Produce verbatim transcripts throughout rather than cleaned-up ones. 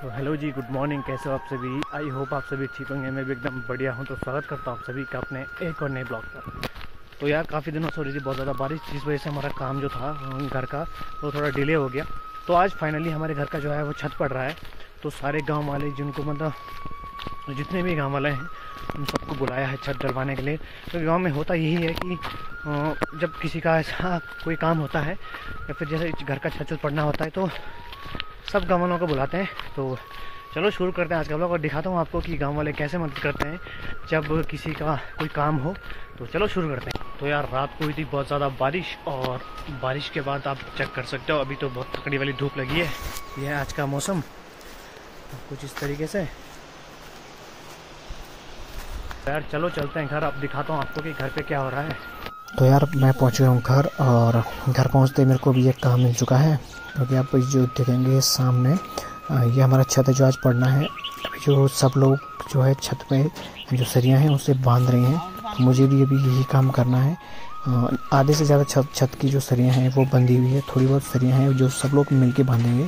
तो हेलो जी, good morning. कैसे हो आप सभी? आई होप आप सभी ठीक होंगे। मैं भी एकदम बढ़िया हूँ। तो स्वागत करता हूँ आप सभी का अपने एक और नए ब्लॉग पर। तो यार काफ़ी दिनों से हो रही थी बहुत ज़्यादा बारिश, जिस वजह से हमारा काम जो था घर का वो थोड़ा डिले हो गया। तो आज फाइनली हमारे घर का जो है वो छत पड़ रहा है। तो सारे गाँव वाले जिनको मतलब जितने भी गाँव वाले हैं उन सबको बुलाया है छत डलवाने के लिए। तो गाँव में होता यही है कि जब किसी का ऐसा कोई काम होता है या फिर जैसे घर का छत पड़ना होता है तो सब गाँव वालों को बुलाते हैं। तो चलो शुरू करते हैं आज का ब्लॉग और दिखाता हूँ आपको कि गांव वाले कैसे मदद करते हैं जब किसी का कोई काम हो। तो चलो शुरू करते हैं। तो यार रात को हुई थी बहुत ज़्यादा बारिश, और बारिश के बाद आप चेक कर सकते हो अभी तो बहुत तकड़ी वाली धूप लगी है। यह है आज का मौसम कुछ इस तरीके से। यार चलो चलते हैं घर, अब दिखाता हूँ आपको कि घर पे क्या हो रहा है। तो यार मैं पहुँच गया हूँ घर, और घर पहुँचते मेरे को भी एक काम मिल चुका है। क्योंकि आप जो देखेंगे सामने ये हमारा छत है जो आज पड़ना है। अभी जो सब लोग जो है छत पे जो सरियाँ हैं उसे बांध रहे हैं, तो मुझे भी अभी यही काम करना है। आधे से ज़्यादा छत छत की जो सरियाँ हैं वो बंधी हुई है, थोड़ी बहुत सरियाँ हैं जो सब लोग मिलके बांधेंगे।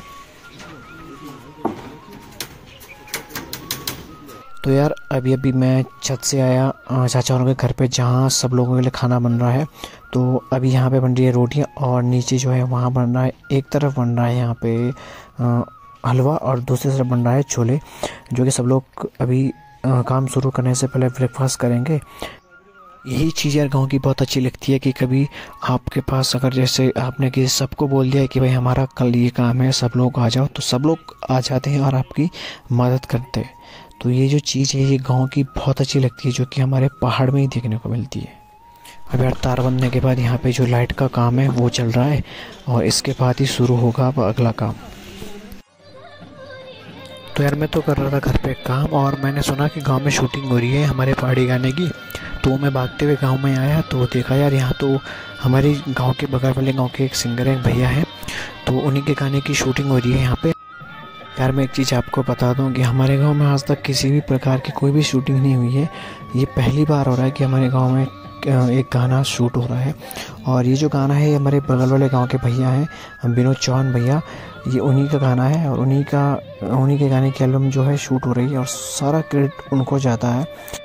तो यार अभी अभी मैं छत से आया चाचा के घर पे, जहाँ सब लोगों के लिए खाना बन रहा है। तो अभी यहाँ पे बन रही है रोटियाँ, और नीचे जो है वहाँ बन रहा है, एक तरफ बन रहा है यहाँ पे हलवा और दूसरी तरफ बन रहा है छोले, जो कि सब लोग अभी आ, काम शुरू करने से पहले ब्रेकफास्ट करेंगे। यही चीज़ यार गाँव की बहुत अच्छी लगती है कि कभी आपके पास अगर जैसे आपने कि सबको बोल दिया है कि भाई हमारा कल ये काम है, सब लोग आ जाओ, तो सब लोग आ जाते हैं और आपकी मदद करते हैं। तो ये जो चीज़ है ये गांव की बहुत अच्छी लगती है, जो कि हमारे पहाड़ में ही देखने को मिलती है। अब यार तार बनने के बाद यहाँ पे जो लाइट का काम है वो चल रहा है, और इसके बाद ही शुरू होगा अब अगला काम। तो यार मैं तो कर रहा था घर पे काम, और मैंने सुना कि गांव में शूटिंग हो रही है हमारे पहाड़ी गाने की। तो मैं भागते हुए गांव में आया तो देखा यार यहाँ तो हमारे गाँव के बगल वाले गाँव के एक सिंगर है, भैया हैं, तो उन्हीं के गाने की शूटिंग हो रही है यहाँ पे। यार मैं एक चीज़ आपको बता दूं कि हमारे गांव में आज तक किसी भी प्रकार की कोई भी शूटिंग नहीं हुई है। ये पहली बार हो रहा है कि हमारे गांव में एक गाना शूट हो रहा है। और ये जो गाना है हमारे बगल वाले गांव के भैया हैं, विनोद चौहान भैया, ये उन्हीं का गाना है, और उन्हीं का उन्हीं के गाने की एल्बम जो है शूट हो रही है, और सारा क्रेडिट उनको जाता है।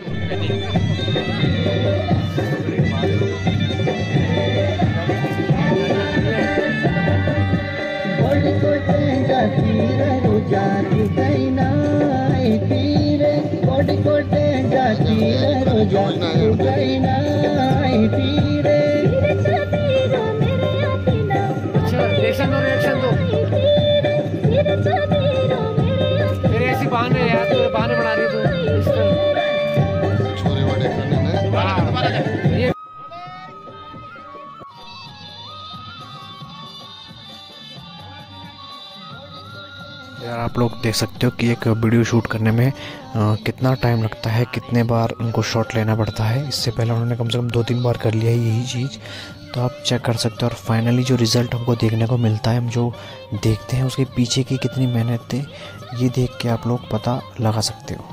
रिएक्शन दो रिएक्शन दो मेरे ऐसी बहाने यार, तो बहाने बना रही तू छोरे बड़े करने में। यार आप लोग देख सकते हो कि एक वीडियो शूट करने में आ, कितना टाइम लगता है, कितने बार उनको शॉट लेना पड़ता है। इससे पहले उन्होंने कम से कम दो तीन बार कर लिया है यही चीज़। तो आप चेक कर सकते हो, और फाइनली जो रिज़ल्ट हमको देखने को मिलता है, हम जो देखते हैं उसके पीछे की कितनी मेहनत है, ये देख के आप लोग पता लगा सकते हो।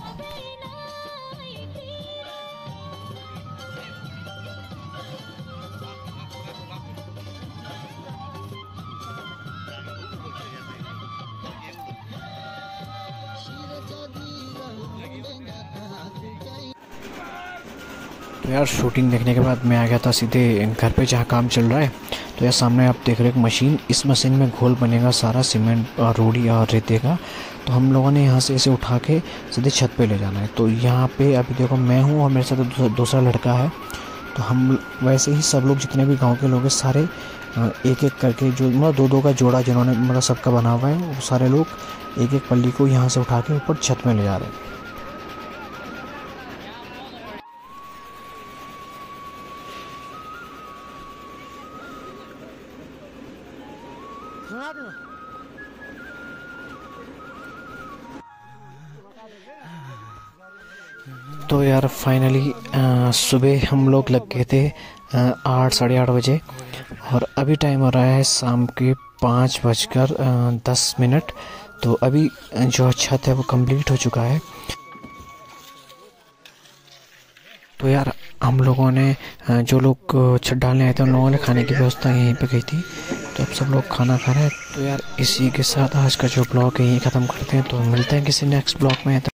तो यार शूटिंग देखने के बाद मैं आ गया था सीधे घर पे जहाँ काम चल रहा है। तो यार सामने आप देख रहे हो एक मशीन, इस मशीन में घोल बनेगा सारा सीमेंट और रोड़ी और रेते का। तो हम लोगों ने यहाँ से इसे उठा के सीधे छत पे ले जाना है। तो यहाँ पे अभी देखो मैं हूँ और मेरे साथ दूसरा लड़का है। तो हम वैसे ही सब लोग जितने भी गाँव के लोग हैं सारे एक एक करके, जो मतलब दो दो का जोड़ा जिन्होंने मतलब सबका बना हुआ है, वो सारे लोग एक एक पल्ली को यहाँ से उठा के ऊपर छत में ले जा रहे हैं। तो यार फाइनली सुबह हम लोग लग गए थे आठ साढ़े आठ बजे, और अभी टाइम हो रहा है शाम के पाँच बजकर दस मिनट। तो अभी जो छत है वो कंप्लीट हो चुका है। तो यार हम लोगों ने जो लोग छत डालने आए थे उन लोगों ने खाने की व्यवस्था यहीं पे की थी। तो अब सब लोग खाना खा रहे हैं। तो यार इसी के साथ आज का जो ब्लॉग है यही ख़त्म करते हैं। तो मिलते हैं किसी नेक्स्ट ब्लॉग में।